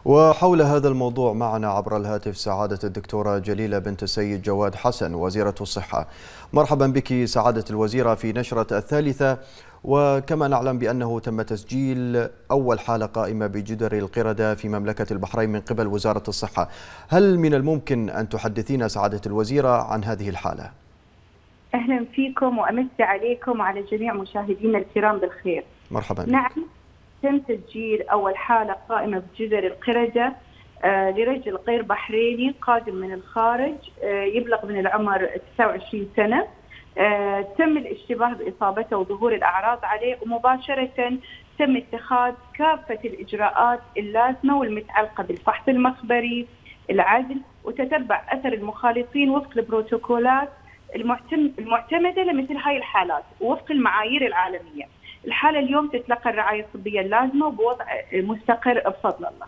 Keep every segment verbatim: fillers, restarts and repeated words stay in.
وحول هذا الموضوع معنا عبر الهاتف سعادة الدكتورة جليلة بنت السيد جواد حسن وزيرة الصحة. مرحبا بك سعادة الوزيرة في نشرة الثالثة. وكما نعلم بأنه تم تسجيل أول حالة قائمة بجدري القردة في مملكة البحرين من قبل وزارة الصحة، هل من الممكن أن تحدثينا سعادة الوزيرة عن هذه الحالة؟ أهلا فيكم وأمسي عليكم وعلى جميع مشاهدينا الكرام بالخير. مرحبا بك. نعم، تم تسجيل أول حالة قائمة بجدري القردة آه لرجل غير بحريني قادم من الخارج، آه يبلغ من العمر تسعة وعشرين سنة. آه تم الاشتباه بإصابته وظهور الأعراض عليه، ومباشرة تم اتخاذ كافة الإجراءات اللازمة والمتعلقة بالفحص المخبري، العزل، وتتبع أثر المخالطين وفق البروتوكولات المعتمدة لمثل هاي الحالات ووفق المعايير العالمية. الحالة اليوم تتلقى الرعاية الطبية اللازمة وبوضع مستقر بفضل الله.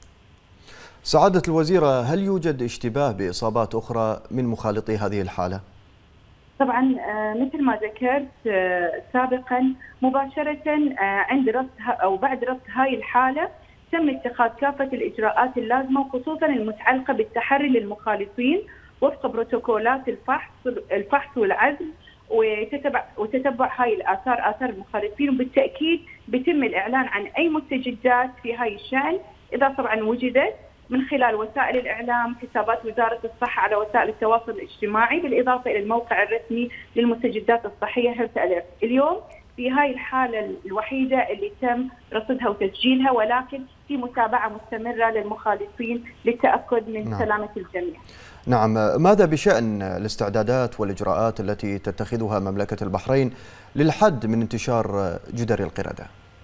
سعادة الوزيرة، هل يوجد اشتباه بإصابات أخرى من مخالطي هذه الحالة؟ طبعا مثل ما ذكرت سابقا، مباشرة عند رصد أو بعد رصد هاي الحالة تم اتخاذ كافة الإجراءات اللازمة، وخصوصا المتعلقة بالتحري للمخالطين وفق بروتوكولات الفحص الفحص والعزل، وتتبع وتتبع هاي الآثار آثار المخالطين، وبالتأكيد بيتم الإعلان عن أي مستجدات في هاي الشأن إذا طبعا وجدت من خلال وسائل الإعلام، حسابات وزارة الصحة على وسائل التواصل الاجتماعي، بالإضافة إلى الموقع الرسمي للمستجدات الصحية هيلث أليرت. اليوم في هاي الحالة الوحيدة اللي تم رصدها وتسجيلها، ولكن في متابعة مستمرة للمخالطين للتأكد من نعم. سلامة الجميع. نعم، ماذا بشأن الاستعدادات والإجراءات التي تتخذها مملكة البحرين للحد من انتشار جدري القردة؟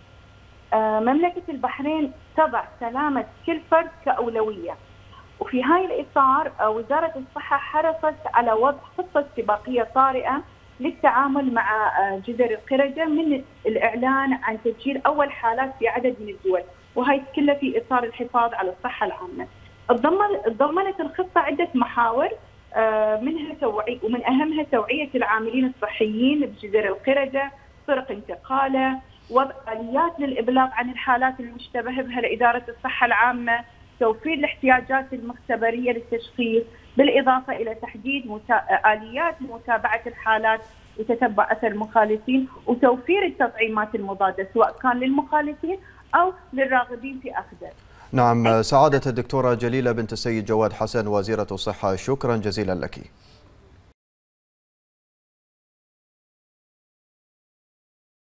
مملكة البحرين تضع سلامة كل فرد كأولوية، وفي هاي الإطار وزارة الصحة حرصت على وضع خطة سباقية طارئة للتعامل مع جدري القردة من الإعلان عن تسجيل أول حالات في عدد من الدول، وهي كلها في إطار الحفاظ على الصحة العامة. ضمنت الخطة عدة محاور، منها توعية ومن أهمها توعية العاملين الصحيين بجدري القردة، طرق انتقاله، وضع آليات للإبلاغ عن الحالات المشتبه بها لإدارة الصحة العامة، توفير الاحتياجات المختبرية للتشخيص، بالإضافة إلى تحديد متا... آليات لمتابعة الحالات وتتبع أثر المخالطين، وتوفير التطعيمات المضادة سواء كان للمخالطين أو للراغبين في أخذه. نعم، سعادة الدكتورة جليلة بنت السيد جواد حسن وزيرة الصحة، شكرا جزيلا لك.